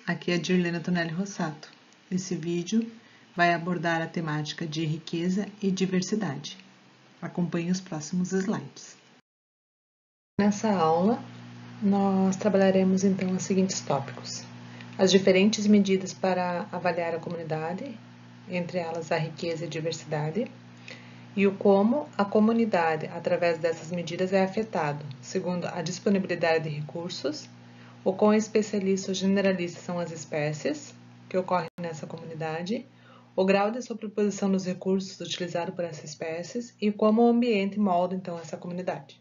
aqui é a Dirlena Tonelli Rossato. Esse vídeo vai abordar a temática de riqueza e diversidade. Acompanhe os próximos slides. Nessa aula, nós trabalharemos então os seguintes tópicos: as diferentes medidas para avaliar a comunidade, entre elas a riqueza e diversidade, e o como a comunidade, através dessas medidas, é afetada, segundo a disponibilidade de recursos, o quão especialista ou generalista são as espécies que ocorrem nessa comunidade, o grau de sobreposição dos recursos utilizados por essas espécies e como o ambiente molda então essa comunidade.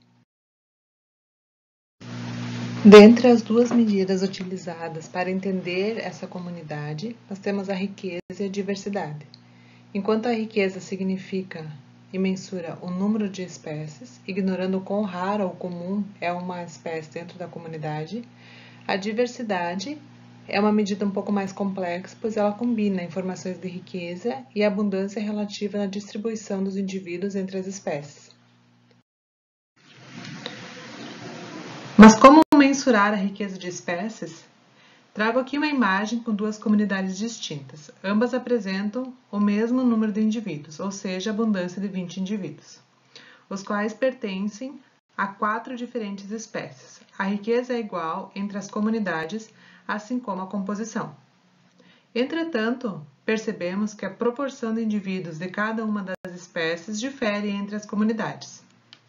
Dentre as duas medidas utilizadas para entender essa comunidade, nós temos a riqueza e a diversidade. Enquanto a riqueza significa e mensura o número de espécies, ignorando o quão rara ou comum é uma espécie dentro da comunidade, a diversidade é uma medida um pouco mais complexa, pois ela combina informações de riqueza e abundância relativa na distribuição dos indivíduos entre as espécies. Mas como mensurar a riqueza de espécies? Trago aqui uma imagem com duas comunidades distintas. Ambas apresentam o mesmo número de indivíduos, ou seja, abundância de 20 indivíduos, os quais pertencem a 4 diferentes espécies. A riqueza é igual entre as comunidades, assim como a composição. Entretanto, percebemos que a proporção de indivíduos de cada uma das espécies difere entre as comunidades.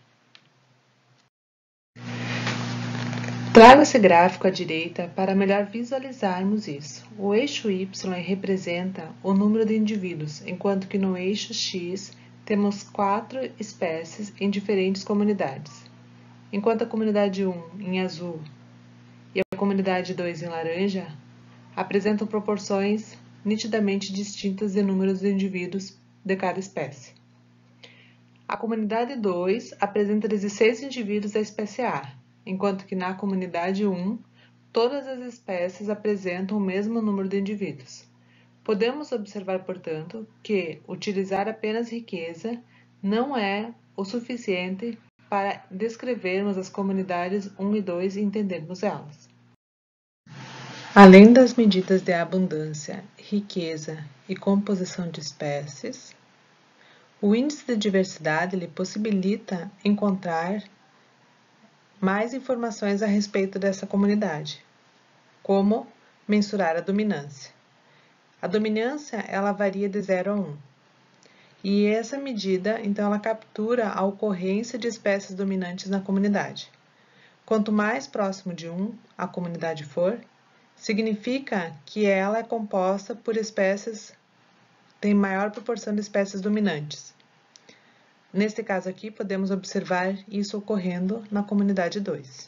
Trago esse gráfico à direita para melhor visualizarmos isso. O eixo Y representa o número de indivíduos, enquanto que no eixo X temos 4 espécies em diferentes comunidades. Enquanto a comunidade 1, em azul, e a comunidade 2, em laranja, apresentam proporções nitidamente distintas de números de indivíduos de cada espécie. A comunidade 2 apresenta 16 indivíduos da espécie A, enquanto que na comunidade 1, todas as espécies apresentam o mesmo número de indivíduos. Podemos observar, portanto, que utilizar apenas riqueza não é o suficiente para descrevermos as comunidades 1 e 2 e entendermos elas. Além das medidas de abundância, riqueza e composição de espécies, o índice de diversidade lhe possibilita encontrar mais informações a respeito dessa comunidade, como mensurar a dominância. A dominância, ela varia de 0 a 1. E essa medida, então, ela captura a ocorrência de espécies dominantes na comunidade. Quanto mais próximo de 1 a comunidade for, significa que ela é composta por espécies, tem maior proporção de espécies dominantes. Neste caso aqui, podemos observar isso ocorrendo na comunidade 2.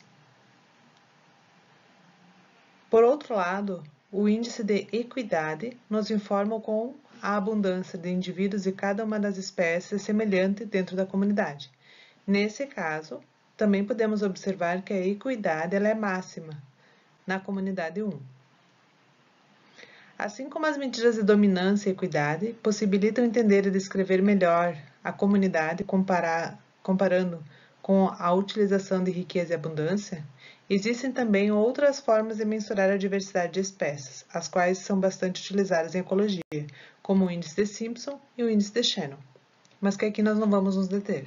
Por outro lado, o índice de equidade nos informa com a abundância de indivíduos de cada uma das espécies é semelhante dentro da comunidade. Nesse caso, também podemos observar que a equidade ela é máxima na comunidade 1. Assim como as medidas de dominância e equidade possibilitam entender e descrever melhor a comunidade comparando com a utilização de riqueza e abundância, existem também outras formas de mensurar a diversidade de espécies, as quais são bastante utilizadas em ecologia, como o índice de Simpson e o índice de Shannon, mas que aqui nós não vamos nos deter.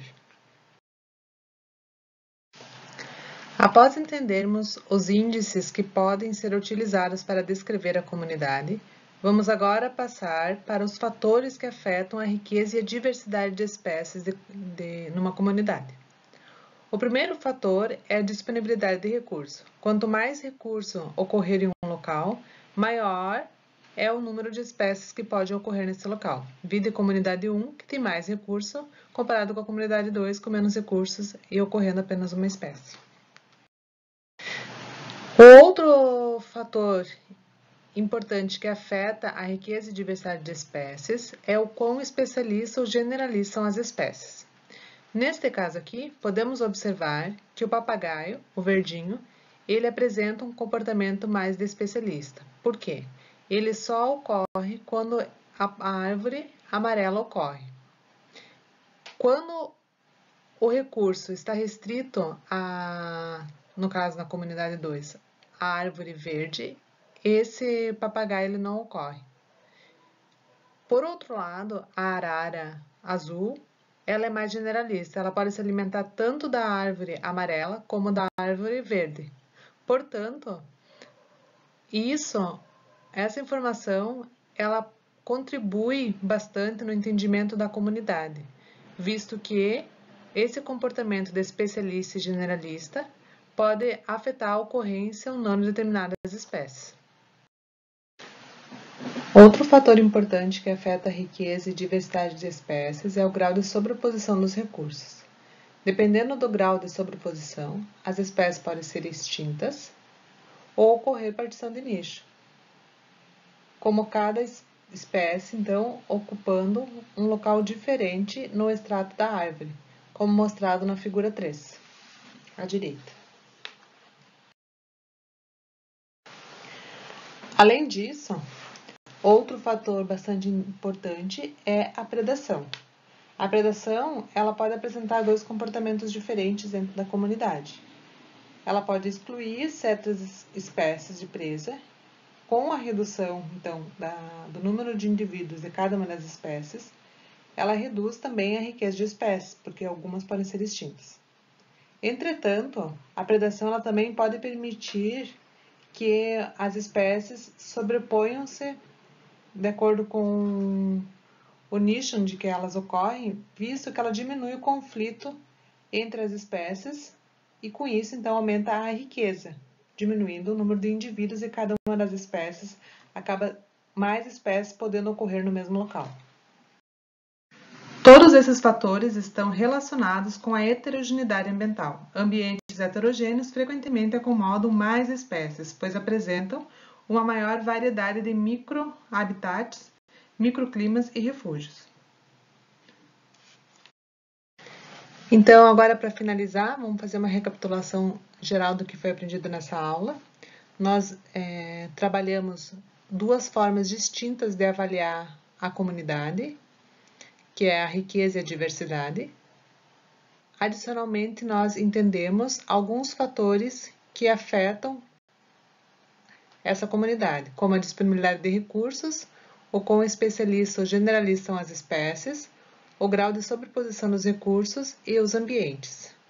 Após entendermos os índices que podem ser utilizados para descrever a comunidade, vamos agora passar para os fatores que afetam a riqueza e a diversidade de espécies numa comunidade. O primeiro fator é a disponibilidade de recurso. Quanto mais recurso ocorrer em um local, maior é o número de espécies que pode ocorrer nesse local. Vide a comunidade 1, que tem mais recurso, comparado com a comunidade 2, com menos recursos e ocorrendo apenas uma espécie. O outro fator importante que afeta a riqueza e diversidade de espécies é o quão especialista ou generalista são as espécies. Neste caso aqui, podemos observar que o papagaio, o verdinho, ele apresenta um comportamento mais de especialista. Por quê? Ele só ocorre quando a árvore amarela ocorre. Quando o recurso está restrito no caso na comunidade 2, a árvore verde, esse papagaio ele não ocorre. Por outro lado, a arara azul, ela é mais generalista, ela pode se alimentar tanto da árvore amarela como da árvore verde. Portanto, essa informação, ela contribui bastante no entendimento da comunidade, visto que esse comportamento de especialista e generalista pode afetar a ocorrência ou não de determinadas espécies. Outro fator importante que afeta a riqueza e diversidade de espécies é o grau de sobreposição dos recursos. Dependendo do grau de sobreposição, as espécies podem ser extintas ou ocorrer partição de nicho, como cada espécie, então, ocupando um local diferente no extrato da árvore, como mostrado na figura 3, à direita. Além disso, outro fator bastante importante é a predação. A predação, ela pode apresentar dois comportamentos diferentes dentro da comunidade. Ela pode excluir certas espécies de presa. Com a redução, então, do número de indivíduos de cada uma das espécies, ela reduz também a riqueza de espécies, porque algumas podem ser extintas. Entretanto, a predação ela também pode permitir que as espécies sobreponham-se de acordo com o nicho onde que elas ocorrem, visto que ela diminui o conflito entre as espécies e, com isso, então, aumenta a riqueza, diminuindo o número de indivíduos e cada uma das espécies, acaba mais espécies podendo ocorrer no mesmo local. Todos esses fatores estão relacionados com a heterogeneidade ambiental. Ambientes heterogêneos frequentemente acomodam mais espécies, pois apresentam uma maior variedade de microhabitats, microclimas e refúgios. Então, agora para finalizar, vamos fazer uma recapitulação geral do que foi aprendido nessa aula. Nós trabalhamos duas formas distintas de avaliar a comunidade, que é a riqueza e a diversidade. Adicionalmente, nós entendemos alguns fatores que afetam essa comunidade, como a disponibilidade de recursos, o quão especialista ou generalista são as espécies, o grau de sobreposição dos recursos e os ambientes.